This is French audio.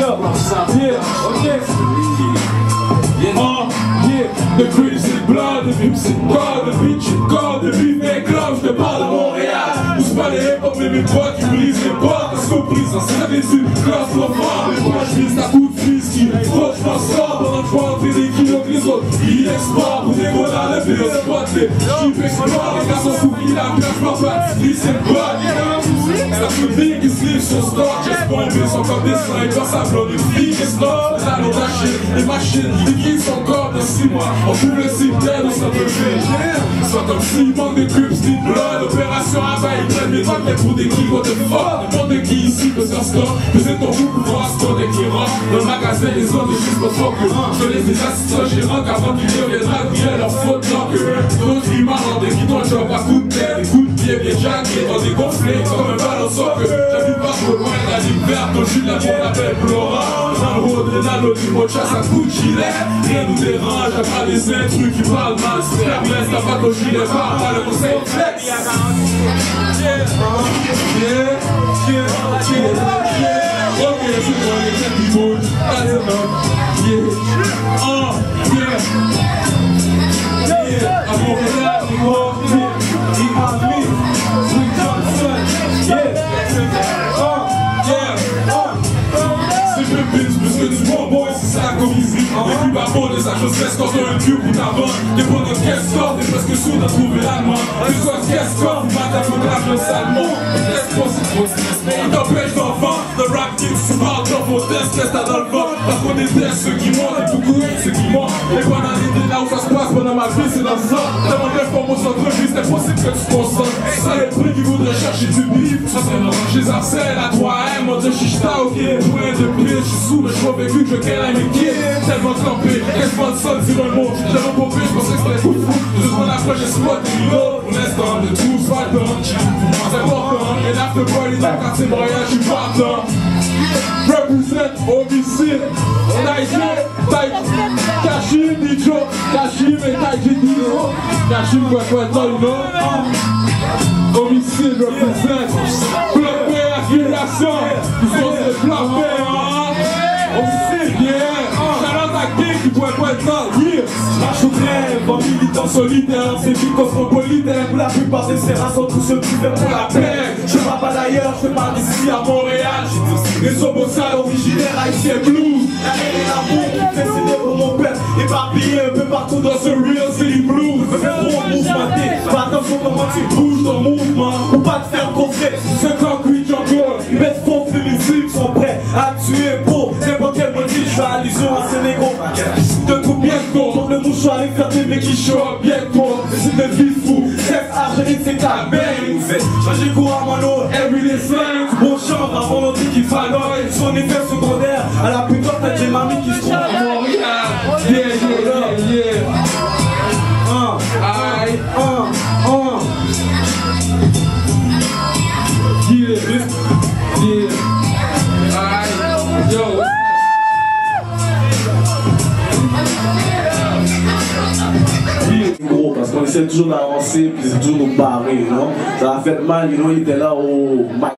The cream c'est blanc, de vip c'est corps, de beat c'est corps, de vif et club, je te parle de Montréal. Pousse pas les hip-hop et mes potes qui brisent les portes, parce qu'on brise en servitude, classe trop fort. Mais moi je vise ta coup de fils qui trop je m'en sors pendant que je vois entrer des kilos que les autres. Ils exportent pour des gros dans le pire spot, les chiffres exportent, les gars sont soumis, la plage m'en bat, c'est le bot. La publique qui se livre sur stock, j'ai bombé son corps des snipers, ça bloque une fille qui se love, la l'autre lâchée, les machines qui quittent son corps de 6 mois. On trouve le cimetière dans son lever. Soit comme s'il manque de cubes, style blood, opération à bail, ils prennent mes drogues, mais pour des kills, what the fuck. N'importe qui ici peut s'en store, faisait ton roux pour voir ce qu'on est qui rentre. Dans le magasin, les autres, les juste pas trop que je laisse des assistants gérants qu'avant qu'ils deviendront bien leur faute, tant que d'autres ils marrent des qui t'ont le job à coups de tête, des coups de pied bien jackés, dans des gonflés comme un ballon soccer. J'habite pas trop loin de la ligne verte, quand je suis là pour la belle Flora. Dans le haut de la du mot de chasse à coups de gilet, rien nous dérange, à part les intrus qui parlent mal. Laisse la patte au gilet, parle pas le conseil flex. Ok, c'est bon, les gens qui bougent, that's enough. À Montréal, plus que du bon boy, c'est ça qu'on visite. Les plus bas bon, les achats se quand t'as un cul pour ta vente. Des bonnes de caisse corps, t'es presque sûr de trouver l'allemand. Tu sois caisse corps, tu vas t'affronter le salement. Laisse-moi c'est trop stress, on t'empêche d'enfant. Le rap king, tu parles dans vos tests, qu'est-ce que t'as dans le ventre. Parce qu'on déteste ceux qui montent et beaucoup ceux qui montent. Les banalités là où ça se passe pendant ma vie, c'est dans le sang. Tellement d'informations entre vie, c'est impossible que tu te concentres. Ça les prix qui voudraient chercher du bif, ça serait normal. J'ai harcèle à 3M, on dit chichta, ok. Point de pire, je suis sous, mais je vois vécu que je qu'elle mes kids. Tellement campé, quasiment de sol sur un mot. J'avais pompé, je pensais que c'était coup de fou. 2 secondes après, j'ai spot des rideaux. Pour l'instant, de tout, soit temps. C'est important, et l'after party dans le quartier Montréal, je suis partant. Represent homicide, Taïji, Kashim, Dijo, Kashim et Taïji Dijo. Kashim, quoi, you know? Homicide, represent. Bloc père, affiliation. Ils sont ces blocs père, homicide, yeah. Shout-out à King qui pourrait pas être là, yeah. Marche au trêve, en militant solitaire, c'est vie cosmopolitaine. Pour la plupart des serras sont tous ceux qui font pour la paix. Je parle pas d'ailleurs, je parle d'ici à Montréal. Les sobossales originaires haïtiens blues. La haine et l'amour qui fait signer pour mon père. Éparpillé un peu partout dans ce real city blues. Trop mouvementé, fais attention comment tu bouges ton mouvement. Pour pas te faire coffrer, ce concrete jungle. Ils mettent fond félicite, sont prêts à tuer pour n'importe quel motif. Je fais allusion à Sénégal. De tout bientôt, comme le mouchoir est fermé mais qui chaud bientôt. C'est de vie fou, chef argélique c'est ta belle. Changer courant à mano, everyday slang. Bon champ, ma volonté qui fanoille. Son effet secondaire, à la plus forte t'as des mamies qui se trouvent à Montréal. Yeah, yeah, yeah, yeah. Yeah, yeah. Yo. Gros, parce qu'on essaie toujours d'avancer, puis c'est toujours nous barrer, non? Ça a fait mal, il était là au